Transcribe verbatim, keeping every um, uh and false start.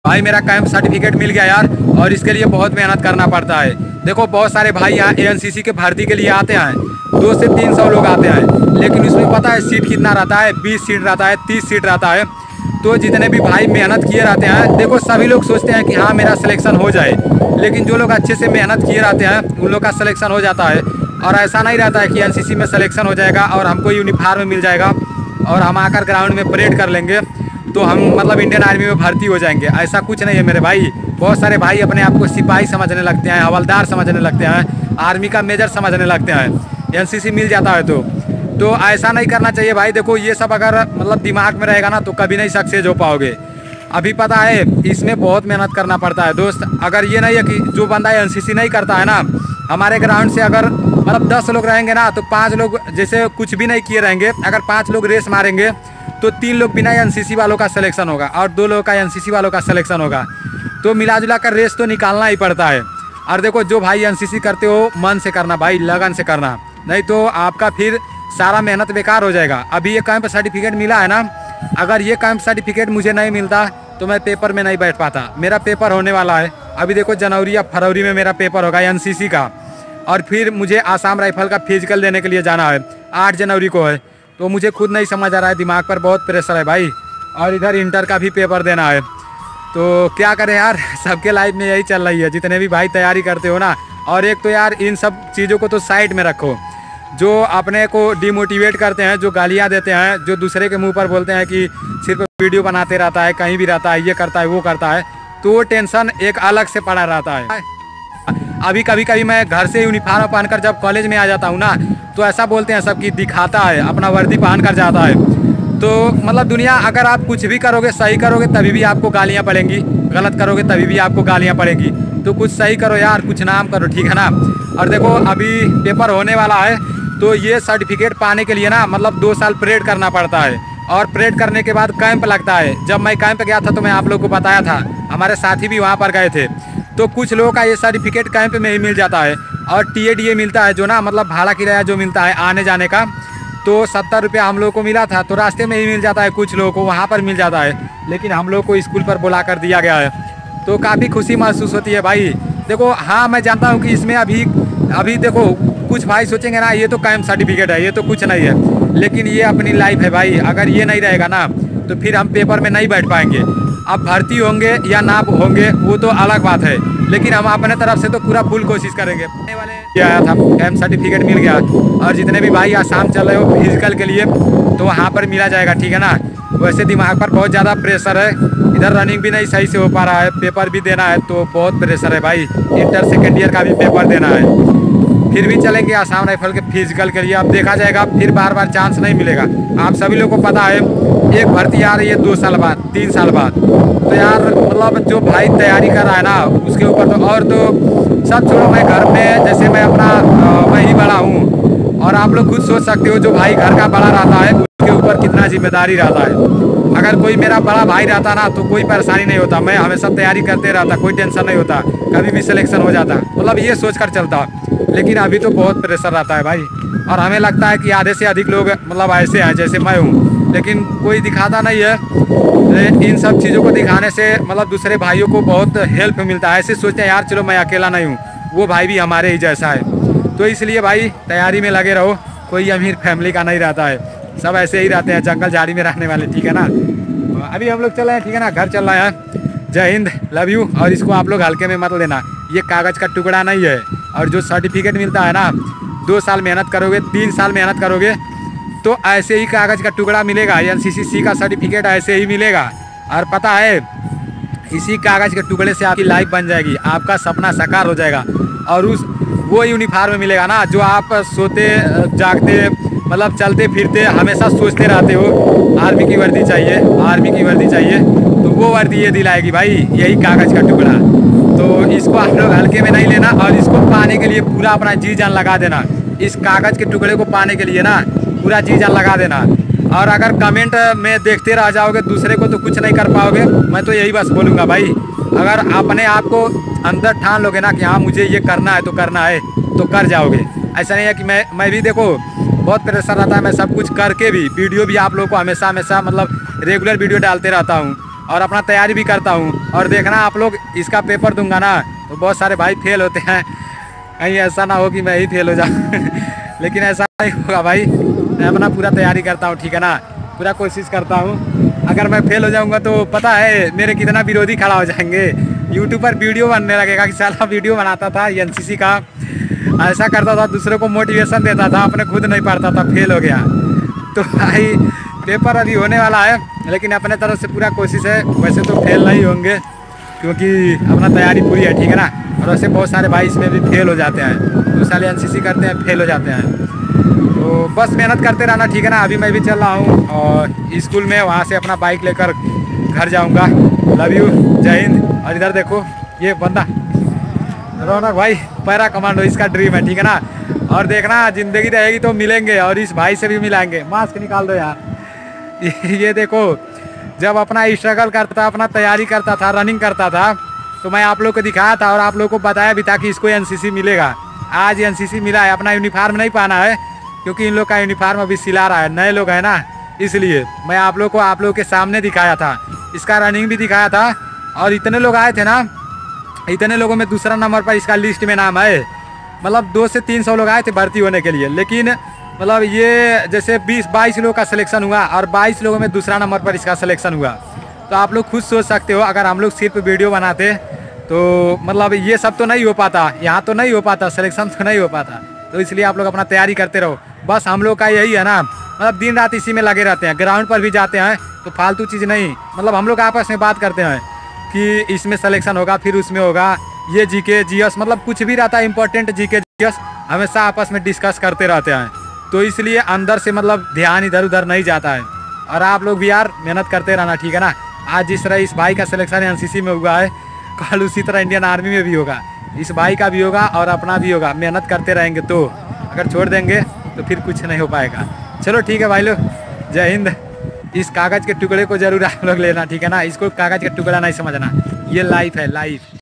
भाई मेरा camp certificate मिल गया यार, और इसके लिए बहुत मेहनत करना पड़ता है। देखो बहुत सारे भाई यहाँ एएनसीसी के भर्ती के लिए आते हैं, दो से तीन सौ लोग आते हैं, लेकिन उसमें पता है सीट कितना रहता है, बीस सीट रहता है, तीस सीट रहता है। तो जितने भी भाई मेहनत किए रहते हैं, देखो सभी लोग सोचते हैं कि हाँ मेरा सिलेक्शन हो जाए, लेकिन जो लोग अच्छे से मेहनत किए रहते हैं उन लोग का सिलेक्शन हो जाता है। और ऐसा नहीं रहता है कि एनसीसी में सिलेक्शन हो जाएगा और हमको यूनिफॉर्म मिल जाएगा और हम आकर ग्राउंड में परेड कर लेंगे तो हम मतलब इंडियन आर्मी में भर्ती हो जाएंगे। ऐसा कुछ नहीं है मेरे भाई। बहुत सारे भाई अपने आप को सिपाही समझने लगते हैं, हवलदार समझने लगते हैं, आर्मी का मेजर समझने लगते हैं, एनसीसी मिल जाता है तो तो ऐसा नहीं करना चाहिए भाई। देखो ये सब अगर मतलब दिमाग में रहेगा ना तो कभी नहीं सक्सेस हो पाओगे। अभी पता है इसमें बहुत मेहनत करना पड़ता है दोस्त। अगर ये नहीं है कि जो बंदा एनसीसी नहीं करता है ना, हमारे ग्राउंड से अगर मतलब दस लोग रहेंगे ना तो पाँच लोग जैसे कुछ भी नहीं किए रहेंगे, अगर पाँच लोग रेस मारेंगे तो तीन लोग बिना एनसीसी वालों का सिलेक्शन होगा और दो लोगों का एनसीसी वालों का सिलेक्शन होगा। तो मिला जुला कर रेस तो निकालना ही पड़ता है। और देखो जो भाई एनसीसी करते हो मन से करना भाई, लगन से करना, नहीं तो आपका फिर सारा मेहनत बेकार हो जाएगा। अभी ये कैंप सर्टिफिकेट मिला है ना, अगर ये कैंप सर्टिफिकेट मुझे नहीं मिलता तो मैं पेपर में नहीं बैठ पाता। मेरा पेपर होने वाला है अभी, देखो जनवरी या फरवरी में मेरा पेपर होगा एनसीसी का, और फिर मुझे आसाम राइफल का फिजिकल देने के लिए जाना है, आठ जनवरी को है। तो मुझे खुद नहीं समझ आ रहा है, दिमाग पर बहुत प्रेशर है भाई, और इधर इंटर का भी पेपर देना है। तो क्या करें यार, सबके लाइफ में यही चल रही है, जितने भी भाई तैयारी करते हो ना। और एक तो यार इन सब चीज़ों को तो साइड में रखो, जो अपने को डिमोटिवेट करते हैं, जो गालियां देते हैं, जो दूसरे के मुंह पर बोलते हैं कि सिर्फ वीडियो बनाते रहता है, कहीं भी रहता है, ये करता है वो करता है, तो वो टेंशन एक अलग से पड़ा रहता है। अभी कभी कभी मैं घर से यूनिफॉर्म पहनकर जब कॉलेज में आ जाता हूँ ना, तो ऐसा बोलते हैं सब कि दिखाता है, अपना वर्दी पहन कर जाता है। तो मतलब दुनिया, अगर आप कुछ भी करोगे, सही करोगे तभी भी आपको गालियाँ पड़ेंगी, गलत करोगे तभी भी आपको गालियाँ पड़ेंगी। तो कुछ सही करो यार, कुछ नाम करो, ठीक है ना। और देखो अभी पेपर होने वाला है, तो ये सर्टिफिकेट पाने के लिए ना मतलब दो साल परेड करना पड़ता है, और परेड करने के बाद कैंप लगता है। जब मैं कैंप गया था तो मैं आप लोग को बताया था, हमारे साथी भी वहाँ पर गए थे। तो कुछ लोगों का ये सर्टिफिकेट कैंप में ही मिल जाता है, और टी ए डी ए मिलता है जो ना मतलब भाड़ा किराया जो मिलता है आने जाने का, तो सत्तर रुपया हम लोग को मिला था, तो रास्ते में ही मिल जाता है, कुछ लोगों को वहाँ पर मिल जाता है, लेकिन हम लोग को स्कूल पर बुला कर दिया गया है। तो काफ़ी खुशी महसूस होती है भाई। देखो हाँ मैं जानता हूँ कि इसमें अभी अभी देखो कुछ भाई सोचेंगे ना ये तो कैंप सर्टिफिकेट है, ये तो कुछ नहीं है, लेकिन ये अपनी लाइफ है भाई। अगर ये नहीं रहेगा ना तो फिर हम पेपर में नहीं बैठ पाएंगे। अब भर्ती होंगे या ना होंगे वो तो अलग बात है, लेकिन हम अपने तरफ से तो पूरा फुल कोशिश करेंगे। वाले आया था कैंप सर्टिफिकेट मिल गया, और जितने भी भाई आसाम चल रहे हो फिजिकल के लिए तो वहाँ पर मिला जाएगा, ठीक है ना। वैसे दिमाग पर बहुत ज़्यादा प्रेशर है, इधर रनिंग भी नहीं सही से हो पा रहा है, पेपर भी देना है तो बहुत प्रेशर है भाई। इंटर सेकेंड ईयर का भी पेपर देना है, फिर भी चलेंगे आसाम राइफल के फिजिकल के लिए। अब देखा जाएगा, फिर बार बार चांस नहीं मिलेगा। आप सभी लोग को पता है एक भर्ती आ रही है दो साल बाद, तीन साल बाद। तो यार मतलब जो भाई तैयारी कर रहा है ना उसके ऊपर तो, और तो सब छोड़ो, मैं घर में जैसे मैं अपना मैं ही बड़ा हूँ, और आप लोग खुद सोच सकते हो जो भाई घर का बड़ा रहता है उसके ऊपर कितना जिम्मेदारी रहता है। अगर कोई मेरा बड़ा भाई रहता ना तो कोई परेशानी नहीं होता, मैं हमेशा तैयारी करते रहता, कोई टेंशन नहीं होता, कभी भी सिलेक्शन हो जाता, मतलब ये सोच कर चलता। लेकिन अभी तो बहुत प्रेशर रहता है भाई, और हमें लगता है कि आधे से अधिक लोग मतलब ऐसे हैं जैसे मैं हूँ, लेकिन कोई दिखाता नहीं है। इन सब चीज़ों को दिखाने से मतलब दूसरे भाइयों को बहुत हेल्प मिलता है। ऐसे सोचते हैं यार चलो मैं अकेला नहीं हूँ, वो भाई भी हमारे ही जैसा है। तो इसलिए भाई तैयारी में लगे रहो, कोई अमीर फैमिली का नहीं रहता है, सब ऐसे ही रहते हैं, जंगल झाड़ी में रहने वाले, ठीक है ना। अभी हम लोग चल रहे हैं, ठीक है ना, घर चल रहे हैं। जय हिंद, लव यू। और इसको आप लोग हल्के में मत लेना, ये कागज़ का टुकड़ा नहीं है। और जो सर्टिफिकेट मिलता है ना, दो साल मेहनत करोगे, तीन साल मेहनत करोगे तो ऐसे ही कागज़ का टुकड़ा मिलेगा। एन सी सी सी का सर्टिफिकेट ऐसे ही मिलेगा। और पता है इसी कागज़ के टुकड़े से आपकी लाइफ बन जाएगी, आपका सपना साकार हो जाएगा, और उस वो यूनिफॉर्म मिलेगा ना जो आप सोते जागते मतलब चलते फिरते हमेशा सोचते रहते हो आर्मी की वर्दी चाहिए, आर्मी की वर्दी चाहिए, तो वो वर्दी ये दिलाएगी भाई, यही कागज़ का टुकड़ा। तो इसको आप लोग हल्के में नहीं लेना, और इसको पाने के लिए पूरा अपना जी जान लगा देना। इस कागज़ के टुकड़े को पाने के लिए ना पूरा जी जान लगा देना। और अगर कमेंट में देखते रह जाओगे दूसरे को तो कुछ नहीं कर पाओगे। मैं तो यही बस बोलूँगा भाई, अगर अपने आप को अंदर ठान लोगे ना कि हाँ मुझे ये करना है तो करना है, तो कर जाओगे। ऐसा नहीं है कि मैं मैं भी देखो बहुत प्रेशर रहता है, मैं सब कुछ करके भी वीडियो भी आप लोगों को हमेशा हमेशा मतलब रेगुलर वीडियो डालते रहता हूँ, और अपना तैयारी भी करता हूँ। और देखना आप लोग, इसका पेपर दूंगा ना तो बहुत सारे भाई फेल होते हैं, कहीं ऐसा ना हो कि मैं ही फेल हो जाऊँ लेकिन ऐसा नहीं होगा भाई, मैं अपना पूरा तैयारी करता हूँ, ठीक है ना, पूरा कोशिश करता हूँ। अगर मैं फेल हो जाऊँगा तो पता है मेरे कितना विरोधी खड़ा हो जाएंगे, यूट्यूब पर वीडियो बनने लगेगा कि साला वीडियो बनाता था एनसीसी का, ऐसा करता था, दूसरों को मोटिवेशन देता था, अपने खुद नहीं पढ़ता था, फेल हो गया। तो भाई पेपर अभी होने वाला है, लेकिन अपने तरफ से पूरा कोशिश है। वैसे तो फेल नहीं होंगे क्योंकि अपना तैयारी पूरी है, ठीक है ना। और वैसे बहुत सारे भाई इसमें भी फेल हो जाते हैं, दो साल एनसीसी करते हैं फेल हो जाते हैं। तो बस मेहनत करते रहना, ठीक है ना। अभी मैं भी चल रहा हूँ और स्कूल में, वहाँ से अपना बाइक लेकर घर जाऊँगा। लव यू, जय हिंद। और इधर देखो ये बंदा रौनक भाई, पैरा कमांडो इसका ड्रीम है, ठीक है ना। और देखना जिंदगी रहेगी तो मिलेंगे, और इस भाई से भी मिलाएंगे। मास्क निकाल दो यार ये देखो, जब अपना स्ट्रगल करता, अपना तैयारी करता था, रनिंग करता था, तो मैं आप लोग को दिखाया था और आप लोग को बताया भी था कि इसको एनसीसी मिलेगा। आज एनसीसी मिला है। अपना यूनिफॉर्म नहीं पहना है क्योंकि इन लोग का यूनिफॉर्म अभी सिला रहा है, नए लोग हैं ना, इसलिए मैं आप लोग को आप लोग के सामने दिखाया था। इसका रनिंग भी दिखाया था। और इतने लोग आए थे ना, इतने लोगों में दूसरा नंबर पर इसका लिस्ट में नाम है। मतलब दो से तीन सौ लोग आए थे भर्ती होने के लिए, लेकिन मतलब ये जैसे बीस बाईस लोगों का सिलेक्शन हुआ और बाईस लोगों में दूसरा नंबर पर इसका सिलेक्शन हुआ। तो आप लोग खुद सोच सकते हो, अगर हम लोग सिर्फ वीडियो बनाते तो मतलब ये सब तो नहीं हो पाता, यहाँ तो नहीं हो पाता, सिलेक्शन तो नहीं हो पाता। तो इसलिए आप लोग अपना तैयारी करते रहो। बस हम लोग का यही है ना, मतलब दिन रात इसी में लगे रहते हैं, ग्राउंड पर भी जाते हैं तो फालतू चीज़ नहीं, मतलब हम लोग आपस में बात करते हैं कि इसमें सिलेक्शन होगा, फिर उसमें होगा, ये जीके जीएस, मतलब कुछ भी रहता है इंपॉर्टेंट जीके जीएस, हमेशा आपस में डिस्कस करते रहते हैं। तो इसलिए अंदर से मतलब ध्यान इधर उधर नहीं जाता है। और आप लोग भी यार मेहनत करते रहना, ठीक है ना। आज जिस तरह इस भाई का सिलेक्शन एनसीसी में हुआ है, कल उसी तरह इंडियन आर्मी में भी होगा, इस भाई का भी होगा और अपना भी होगा। मेहनत करते रहेंगे तो, अगर छोड़ देंगे तो फिर कुछ नहीं हो पाएगा। चलो ठीक है भाई लोग, जय हिंद। इस कागज़ के टुकड़े को जरूर आप लोग लेना, ठीक है ना। इसको कागज़ का टुकड़ा नहीं समझना, ये लाइफ है, लाइफ।